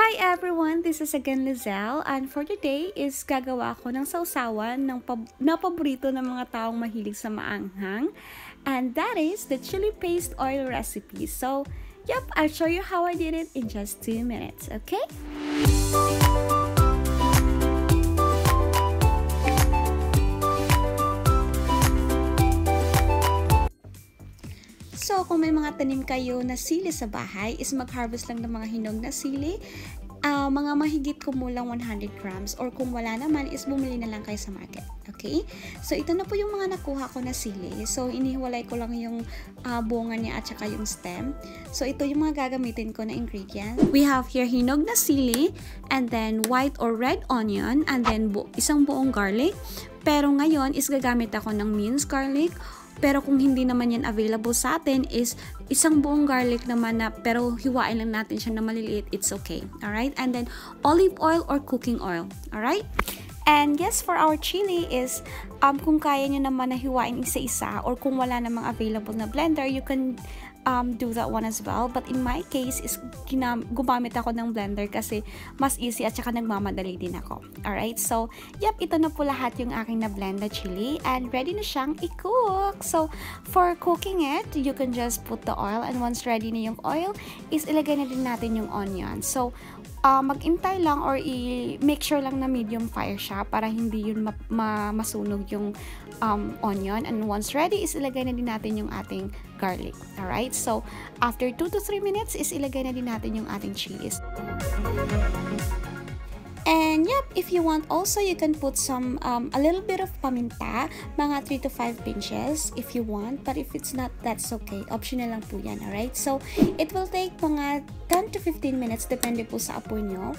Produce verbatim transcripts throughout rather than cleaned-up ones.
Hi everyone! This is again Lizelle, and for today is gagawa ko ng sausawan ng pab na paborito ng mga taong mahilig sa maanghang, and that is the chili paste oil recipe. So, yep, I'll show you how I did it in just two minutes, okay? So, kung may mga tanim kayo na sili sa bahay, is mag-harvest lang ng mga hinog na sili. Uh, mga mahigit kumulang one hundred grams, or kung wala naman, is bumili na lang kayo sa market. Okay? So, ito na po yung mga nakuha ko na sili. So, inihiwalay ko lang yung uh, bunga niya at saka yung stem. So, ito yung mga gagamitin ko na ingredients. We have here hinog na sili, and then white or red onion, and then bu isang buong garlic. Pero ngayon, is gagamit ako ng minced garlic. Pero kung hindi naman yan available sa atin, is isang buong garlic naman na pero hiwain lang natin siya na maliliit, it's okay. Alright? And then olive oil or cooking oil. Alright? And yes, for our chili is, um, kung kaya nyo naman na hiwain isa-isa, or kung wala namang available na blender, you can um, do that one as well. But in my case, is gumamit ako ng blender kasi mas easy at saka nagmamadali din ako. Alright? So, yep, ito na po lahat yung aking na-blend na chili, and ready na siyang i-cook. So, for cooking it, you can just put the oil, and once ready na yung oil, is ilagay na din natin yung onion. So, Uh, mag-intay lang or i-make sure lang na medium fire siya para hindi yun ma ma masunog yung um, onion. And once ready, is ilagay na din natin yung ating garlic. Alright? So, after two to three minutes, is ilagay na din natin yung ating chilies. And yep, if you want also, you can put some, um, a little bit of paminta, mga three to five pinches if you want. But if it's not, that's okay. Optional lang po yan, alright? So, it will take mga ten to fifteen minutes, depende po sa apoy nyo.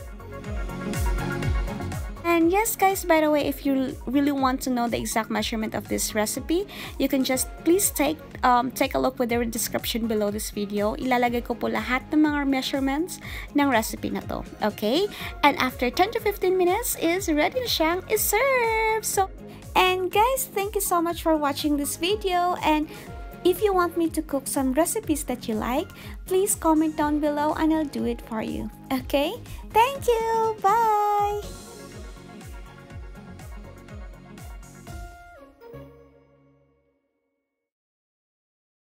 And yes guys, by the way, if you really want to know the exact measurement of this recipe, you can just please take um, take a look with the description below this video. Ilalagay ko po lahat ng mga measurements ng recipe na to. Okay? And after ten to fifteen minutes, is ready na siyang i-serve. So, and guys, thank you so much for watching this video. And if you want me to cook some recipes that you like, please comment down below and I'll do it for you. Okay? Thank you! Bye!